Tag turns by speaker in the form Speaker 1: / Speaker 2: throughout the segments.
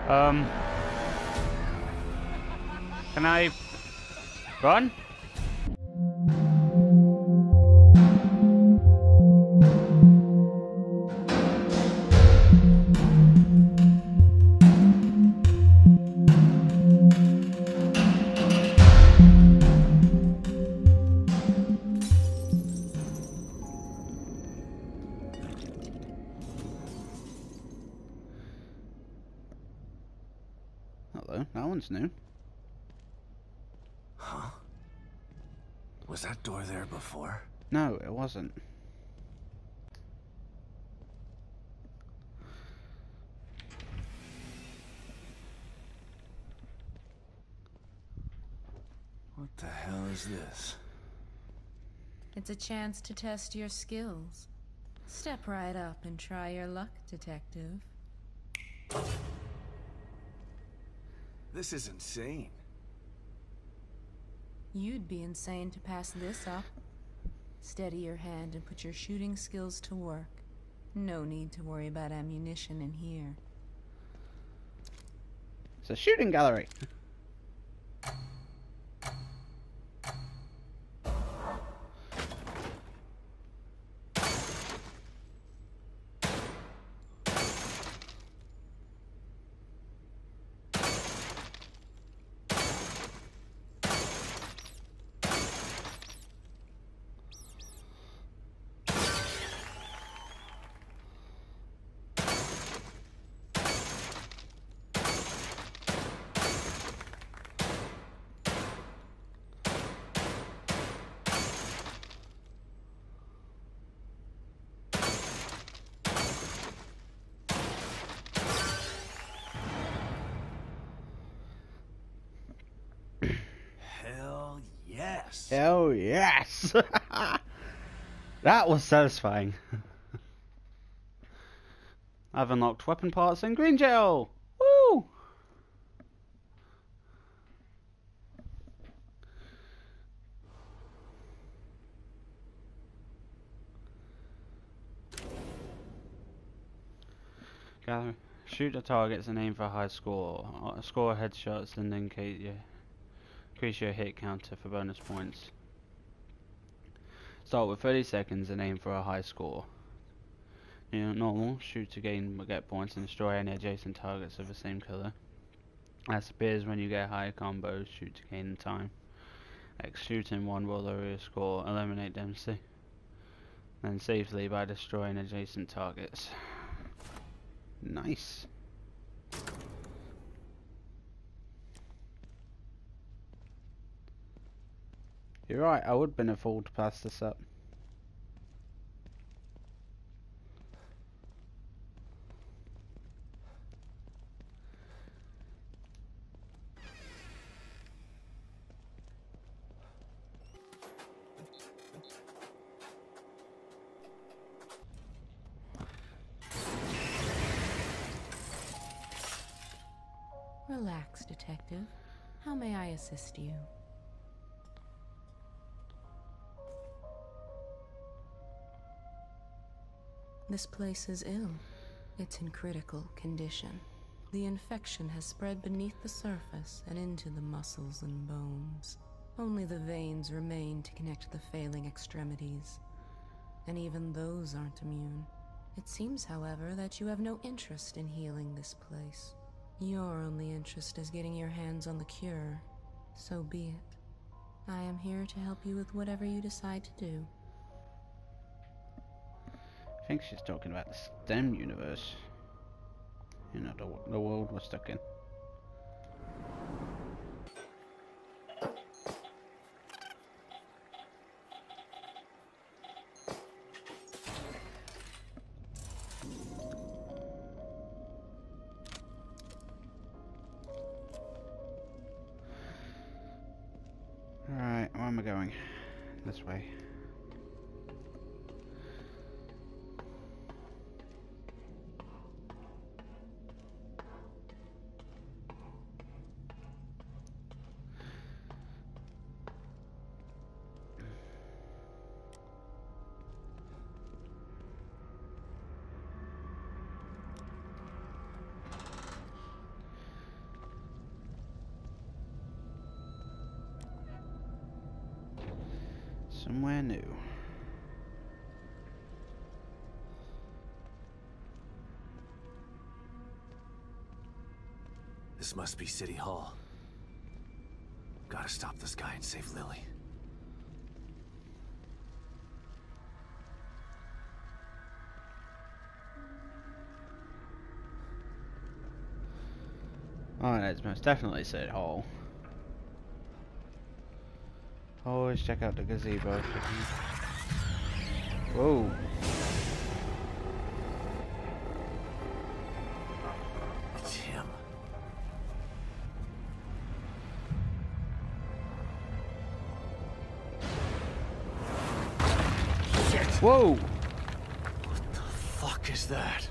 Speaker 1: Um, can I run?
Speaker 2: Hello, that one's new.
Speaker 3: Huh? Was that door there before?
Speaker 2: No, it wasn't.
Speaker 3: What the hell is this?
Speaker 4: It's a chance to test your skills. Step right up and try your luck, detective.
Speaker 3: This is insane.
Speaker 4: You'd be insane to pass this up. Steady your hand and put your shooting skills to work. No need to worry about ammunition in here.
Speaker 2: It's a shooting gallery.
Speaker 3: Hell yes.
Speaker 2: Hell yes! That was satisfying. I've unlocked weapon parts and green gel! Woo! Gather. Shoot at targets and aim for a high score. Score headshots and increase your hit counter for bonus points. Start with 30 seconds and aim for a high score. Normal, shoot to get points and destroy any adjacent targets of the same color. As appears when you get higher combos, shoot to gain time. X shooting one will lower your score, eliminate them then safely by destroying adjacent targets. Nice. You're right, I would have been a fool to pass this up.
Speaker 4: Relax, detective. How may I assist you? This place is ill. It's in critical condition. The infection has spread beneath the surface and into the muscles and bones. Only the veins remain to connect the failing extremities. And even those aren't immune. It seems, however, that you have no interest in healing this place. Your only interest is getting your hands on the cure. So be it. I am here to help you with whatever you decide to do.
Speaker 2: I think she's talking about the STEM universe. You know, the world we're stuck in. Alright, where am I going? This way. Somewhere new.
Speaker 3: This must be City Hall. Gotta stop this guy and save Lily.
Speaker 2: Oh, that's most definitely City Hall. Always check out the gazebo. Whoa.
Speaker 3: It's him. Shit!
Speaker 2: Whoa!
Speaker 3: What the fuck is that?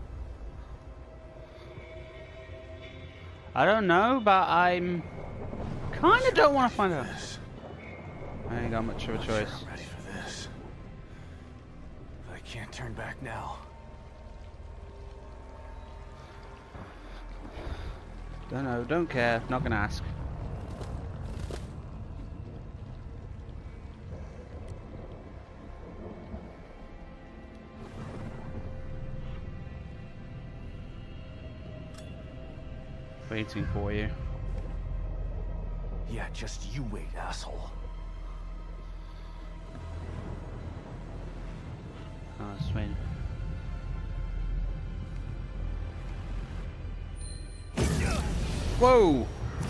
Speaker 2: I don't know, but I'm kind of don't want to find out. I ain't got much of a choice.
Speaker 3: I'm ready for this. But I can't turn back now.
Speaker 2: Don't know, don't care, not gonna ask. Waiting for you.
Speaker 3: Yeah, just you wait, asshole.
Speaker 2: Oh, sweet. Whoa!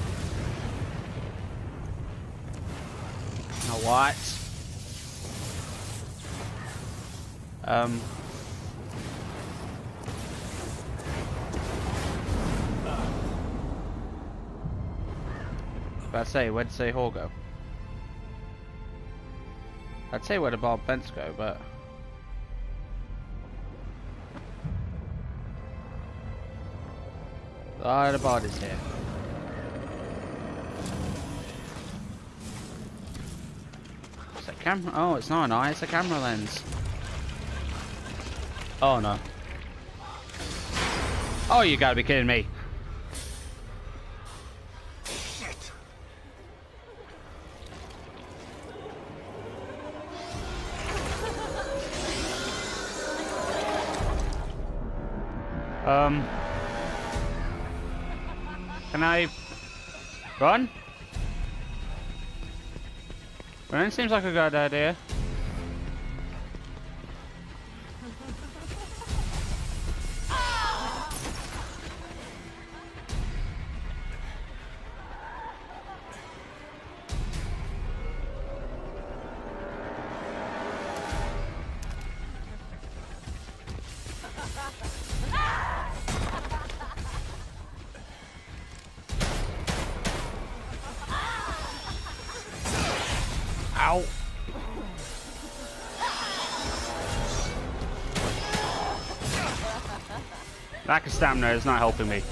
Speaker 2: Now what? I'd say, where'd say Hall go? I'd say where the Bob Fence go, but the body's here. It's a camera. Oh, it's not an eye, it's a camera lens. Oh no. Oh, you gotta be kidding me.
Speaker 3: Shit!
Speaker 1: Can I run? Running seems like a good idea. Ow! Lack of stamina is not helping me.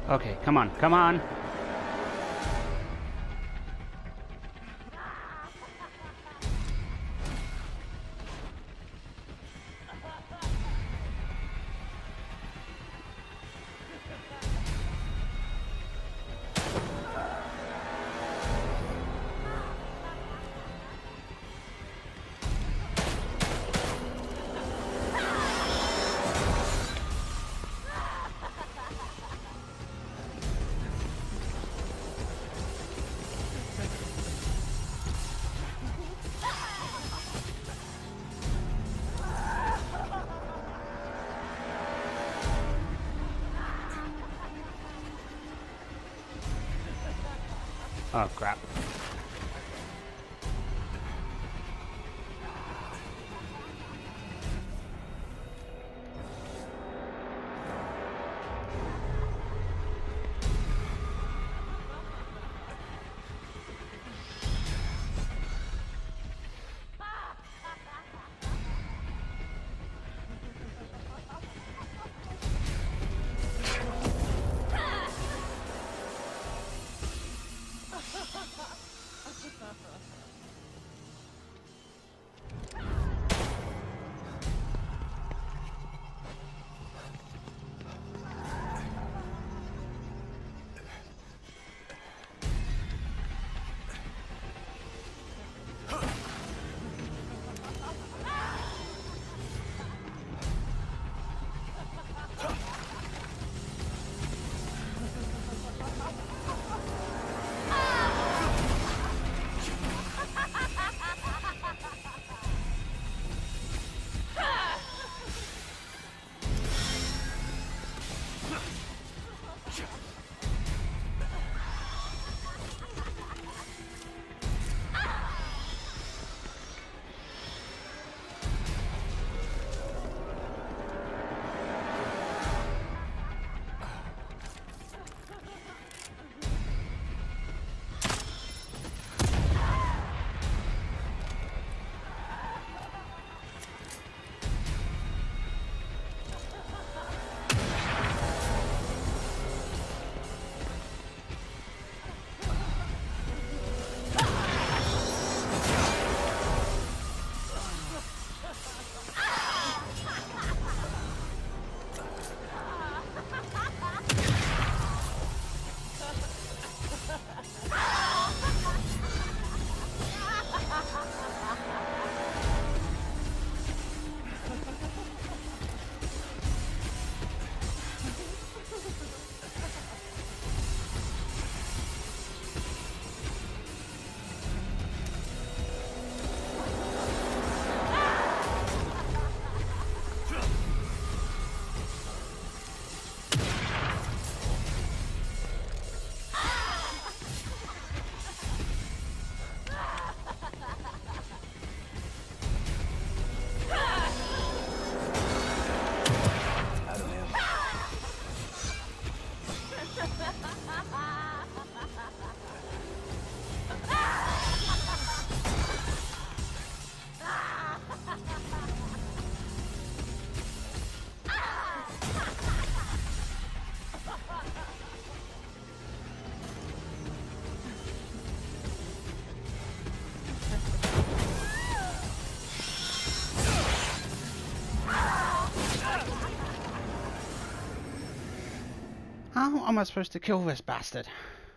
Speaker 1: Okay, come on, come on. Oh crap. How am I supposed to kill this bastard?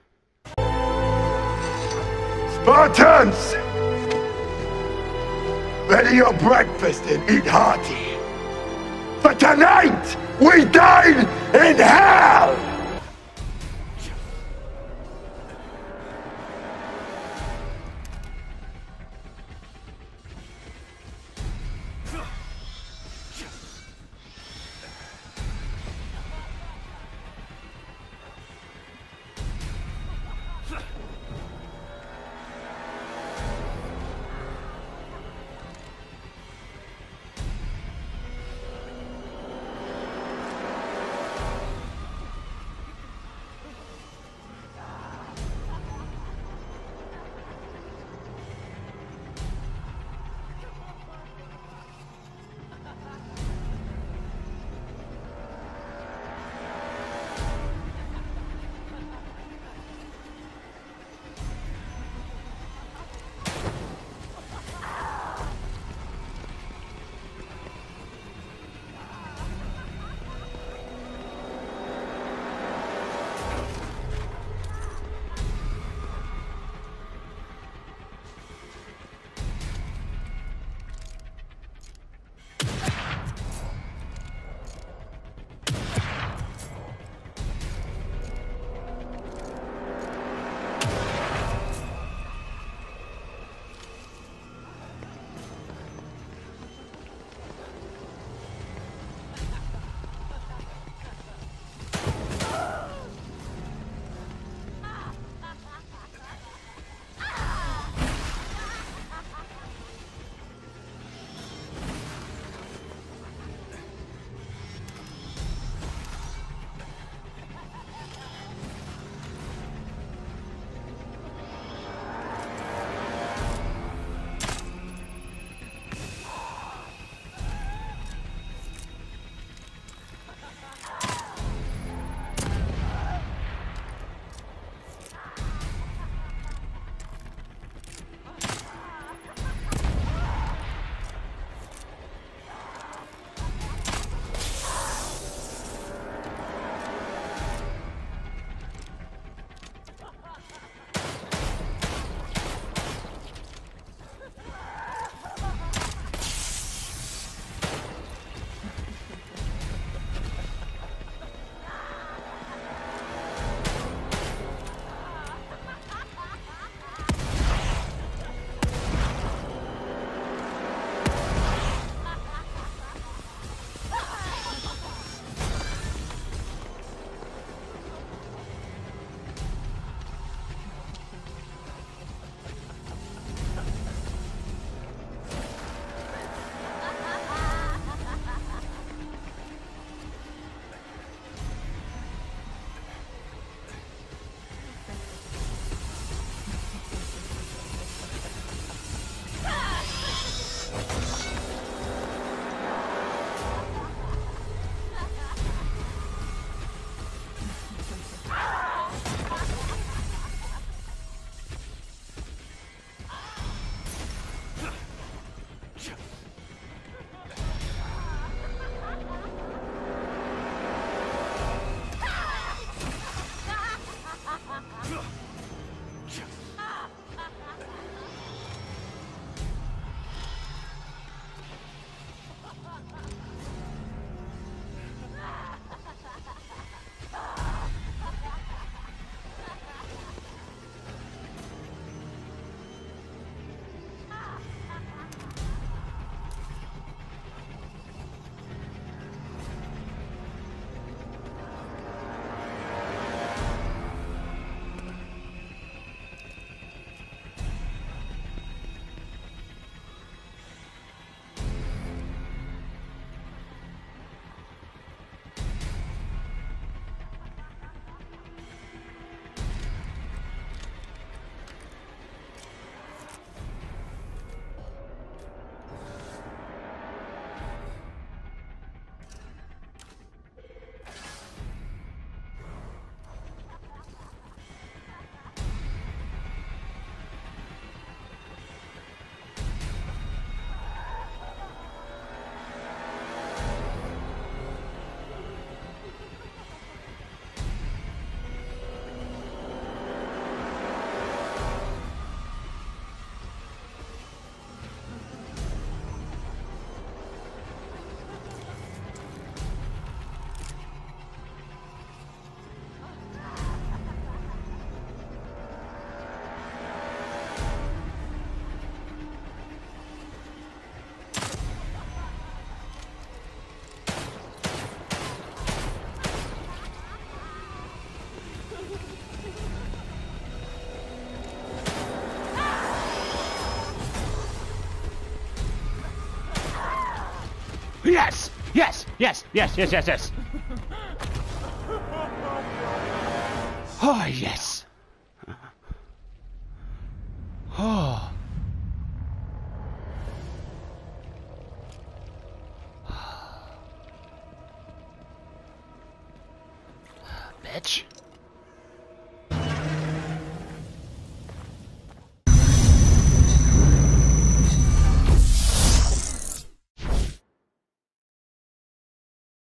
Speaker 5: Spartans! Ready your breakfast and eat hearty. For tonight, we dine in hell!
Speaker 1: Yes! Yes! Yes! Yes! Yes! Yes! Yes! Oh, yes! Oh. Bitch.